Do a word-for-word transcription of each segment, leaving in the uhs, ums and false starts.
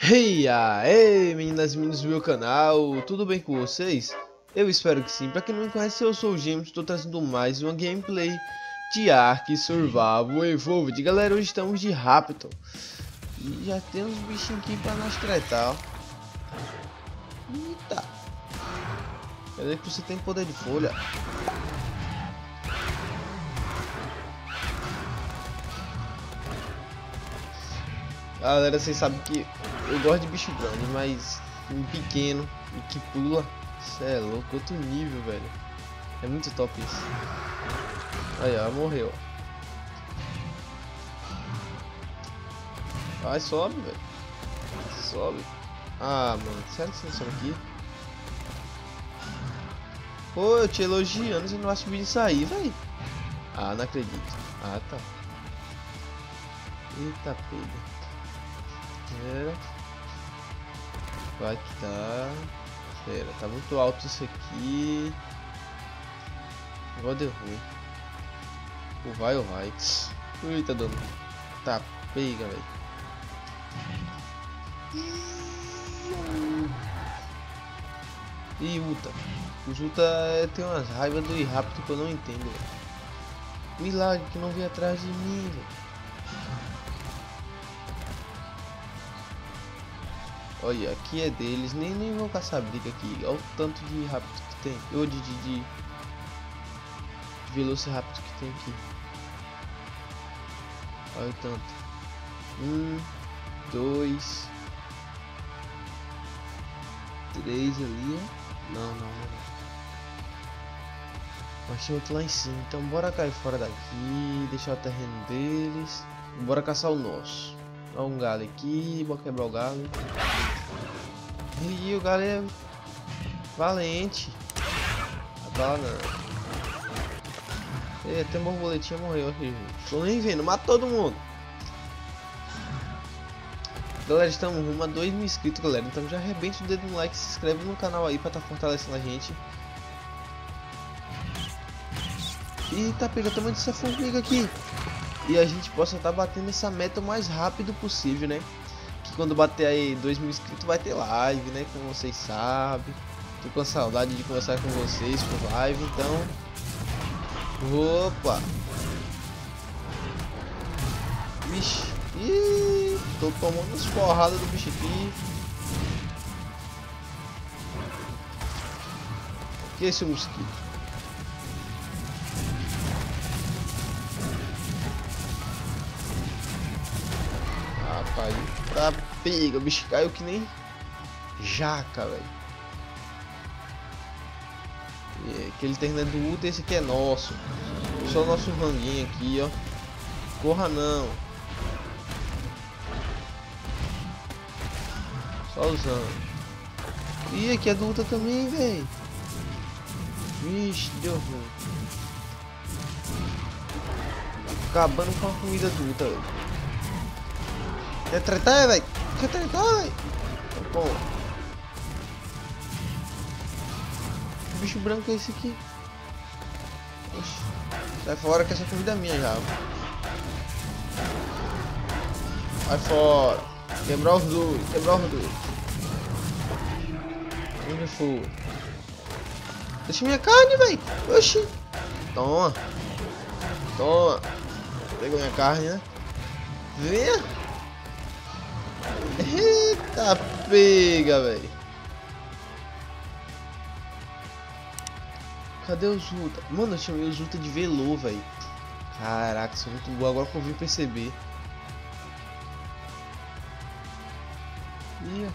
Hey, aê, meninas e meninos do meu canal, tudo bem com vocês? Eu espero que sim. Pra quem não me conhece, eu sou o James, estou trazendo mais uma gameplay de Ark Survival Evolved. Galera, hoje estamos de Raptor e já tem uns bichinhos aqui pra nós tretar, ó. Eita! Cadê que você tem poder de folha? Galera, vocês sabem que eu gosto de bicho grande, mas um pequeno e que pula, cê é louco, outro nível, velho. É muito top isso. Aí, ó, morreu. Vai, sobe, velho. Sobe. Ah, mano, sério que vocês estão aqui? Pô, eu te elogiando, você não vai subir isso aí, velho. Ah, não acredito. Ah, tá. Eita, pega. Pera. Vai que tá. Pera, tá muito alto isso aqui. Agora deu ruim. Ou vai ou vai. Eita, dano. Tá, pega, velho. E Uta. Os Uta tem umas raivas do rápido que eu não entendo, véio. Milagre que não veio atrás de mim, velho. Olha, aqui é deles, nem, nem vou caçar briga aqui. Olha o tanto de rápido que tem. Ou de, de, de, de velociraptor que tem aqui. Olha o tanto. Um, dois, três ali. Não, não, não. Mas tem outro lá em cima. Então bora cair fora daqui. Deixar o terreno deles. Bora caçar o nosso. Olha um galho aqui. Bora quebrar o galho. E o galho é valente. A bala não. E até a borboletinha morreu aqui, gente. Tô nem vendo, mata todo mundo. Galera, estamos rumo a dois mil inscritos, galera. Então já arrebenta o dedo no like, se inscreve no canal aí pra tá fortalecendo a gente. Eita, pega o tamanho dessa formiga aqui. E a gente possa estar tá batendo essa meta o mais rápido possível, né? Que quando bater aí dois mil inscritos vai ter live, né? Como vocês sabem. Tô com saudade de conversar com vocês por live, então. Opa! Vixe! Ih, tô tomando as porradas do bicho aqui. Que é esse mosquito? Rapaz, tá pega, o bicho caiu que nem jaca, velho. Aquele terreno é do Uta, esse aqui é nosso. Só o nosso ranguinho aqui, ó. Corra não. Só usando. Ih, aqui é do Uta também, velho. Vixe, deu ruim. Acabando com a comida do Uta, velho. Quer tretar, velho? Quer tretar, velho? Tá bom. Que bicho branco é esse aqui? Oxi. Sai fora que essa comida é minha já. Vai fora. Quebrar os dois. Quebrar os dois. Onde foi? Deixa minha carne, velho. Oxi. Toma. Toma. Pegou minha carne, né? Venha. Eita, pega, velho. Cadê os Uta? Mano, eu chamei os Uta de Velô, velho. Caraca, isso é muito bom. Agora que eu vim perceber. Ih.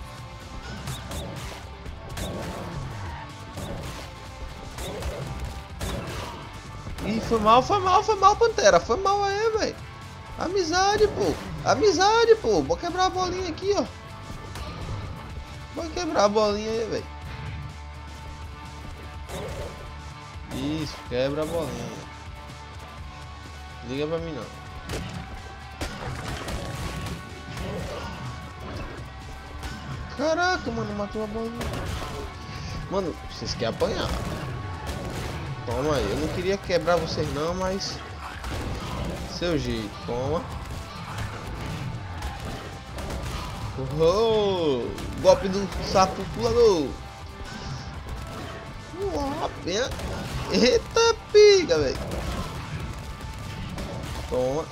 Ih, foi mal, foi mal, foi mal, Pantera. Foi mal aí, velho. Amizade, pô. Amizade, pô. Vou quebrar a bolinha aqui, ó. Vou quebrar a bolinha aí, velho. Isso, quebra a bolinha. Liga pra mim, não. Caraca, mano, matou a bolinha. Mano, vocês querem apanhar. Toma aí. Eu não queria quebrar vocês, não, mas... seu jeito. Toma. Oh, golpe do sapo pulador. Uau, pena. Eita piga, velho. Toma.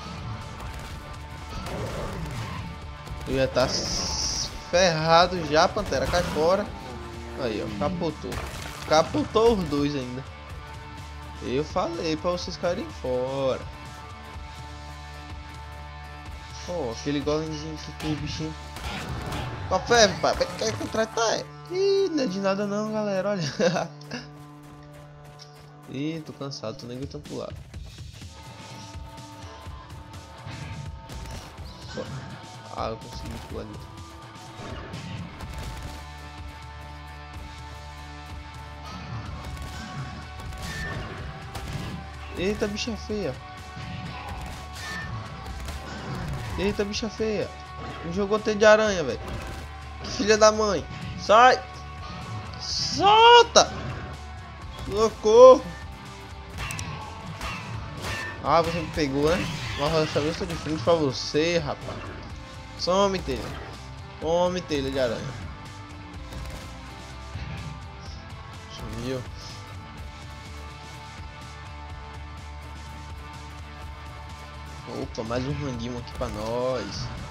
Eu já tá ferrado já, Pantera. Cai fora. Aí, ó. Capotou. Capotou os dois ainda. Eu falei pra vocês caírem fora. Ó, aquele golemzinho aqui, aquele bichinho. Café, pai. Vai querer contratar? Ih, não é de nada não, galera. Olha. Ih, tô cansado. Tô nem aguentando pular. Ah, eu consegui pular ali. Eita, bicha feia. Eita, bicha feia. Me jogou teia de aranha, velho. Filha da mãe. Sai. Solta. Socorro. Ah, você me pegou, né? Mas dessa vez eu tô de frente pra você, rapaz. Some, telha. Some, telha de aranha. Sumiu. Opa, mais um ranguinho aqui pra nós.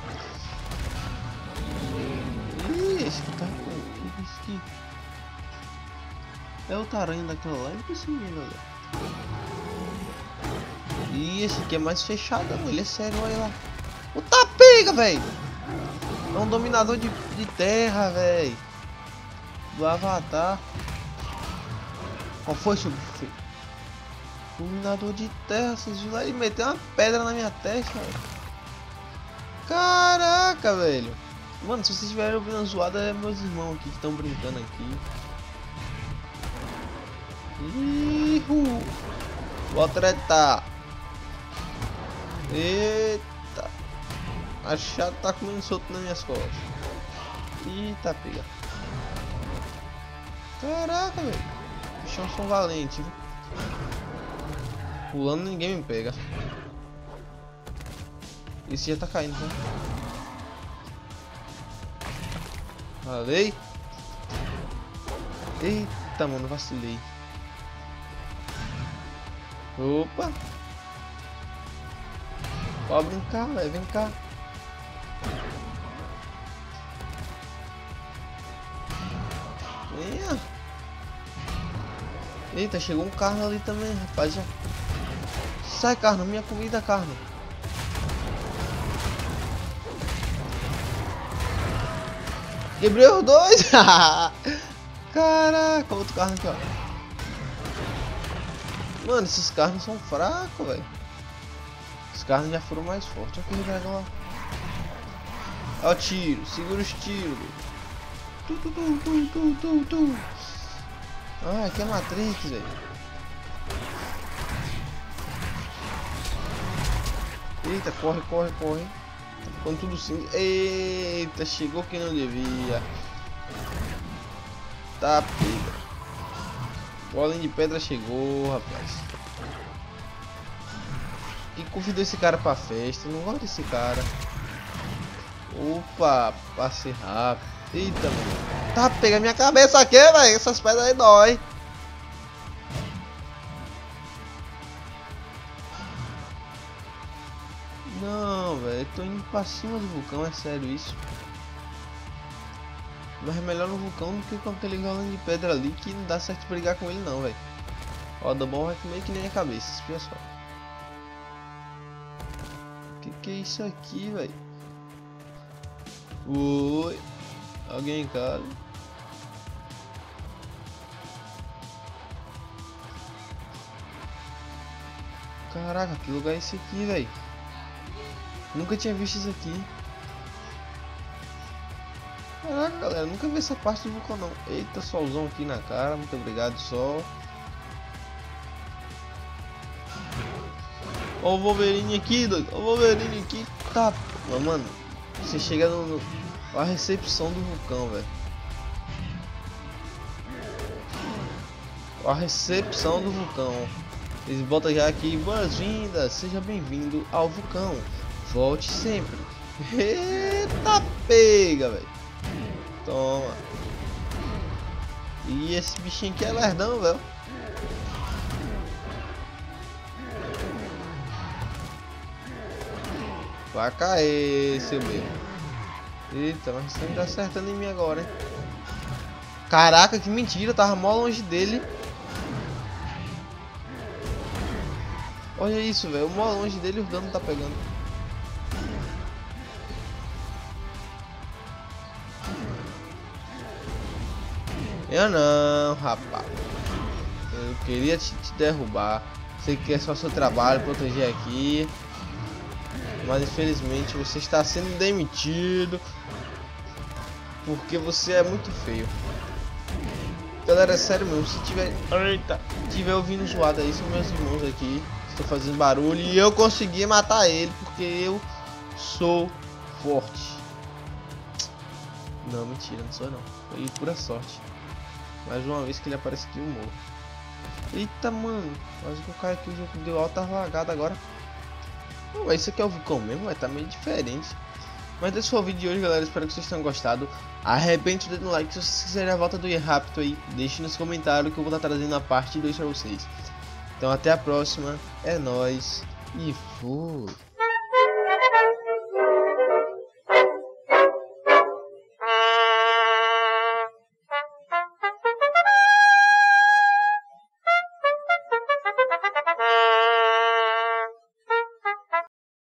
Ih, esse aqui tá com... Esse aqui... É o taranho daquela lá, não precisa, galera. Ih, esse aqui é mais fechado, não. Ele é sério, olha lá. Puta pega, velho. É um dominador de, de terra, velho. Do Avatar. Qual foi, seu filho? Dominador de terra, vocês viram lá? Ele meteu uma pedra na minha testa, velho. Caraca, velho. Mano, se vocês estiverem ouvindo a zoada, é meus irmãos aqui que estão brincando aqui. Ihu. Vou tretar. Eita. A chata tá comendo solto nas minhas costas. Eita, pega. Caraca, velho. Os bichão são valentes, viu? Pulando ninguém me pega. Esse já tá caindo, né? Falei. Eita, mano, vacilei. Opa. Pode brincar, velho, vem cá. Venha. Eita, chegou um carro ali também, rapaz. Já. Sai, carno, minha comida, carno. Quebrei os dois. Caraca, outro carro aqui, ó. Mano, esses carros são fracos, velho. Os carros já foram mais fortes. Olha aquele dragão lá. Olha o tiro, segura os tiros. Tu, tu, tu, tu, tu, tu, tu. Ah, aqui é Matrix, velho. Eita, corre, corre, corre. Tá ficando tudo assim. Eita, chegou quem não devia. Tá, pega. Bolinha de pedra chegou, rapaz. Quem convidou esse cara pra festa? Eu não gosto desse cara. Opa, passei rápido. Eita, mano. Tá, pega minha cabeça aqui, velho. Essas pedras aí dói. Não, velho. Tô indo pra cima do vulcão, é sério isso. Mas é melhor no vulcão do que com aquele golem de pedra ali que não dá certo brigar com ele não, velho. Ó, da bom vai comer que nem a cabeça, espia só. Que que é isso aqui, velho? Oi. Alguém em casa? Caraca, que lugar é esse aqui, velho? Nunca tinha visto isso aqui. Caraca, galera, nunca vi essa parte do vulcão não. Eita, solzão aqui na cara, muito obrigado, sol. Ó o Wolverine aqui, doido. Ó o Wolverine aqui. Tá, mano, você chega no, no a recepção do vulcão, velho. A recepção do vulcão. Eles botam já aqui, boas-vindas, seja bem-vindo ao vulcão. Volte sempre. Eita Pega, velho. Toma. E esse bichinho aqui é lerdão, velho. Vai cair, seu meu. Eita, mas você não tá acertando em mim agora, hein? Caraca, que mentira, eu tava mó longe dele. Olha isso, velho, mó longe dele e o dano tá pegando. Eu não, rapaz. Eu queria te, te derrubar. Você quer só seu trabalho, proteger aqui. Mas infelizmente você está sendo demitido. Porque você é muito feio. Galera, é sério mesmo, se tiver... Eita! Tiver ouvindo zoado aí, são meus irmãos aqui. Estou fazendo barulho e eu consegui matar ele porque eu sou forte. Não, mentira, não sou não. Foi pura sorte. Mais uma vez que ele aparece aqui, eu morro. Eita, mano. Quase que eu caio aqui, o jogo deu alta vagada agora. Não, isso aqui é o vulcão mesmo, vai tá meio diferente. Mas esse foi o vídeo de hoje, galera. Espero que vocês tenham gostado. Arrebente o dedo no like se vocês quiserem a volta do E-Raptor aí. Deixe nos comentários que eu vou estar trazendo a parte dois pra vocês. Então até a próxima. É nóis. E fui.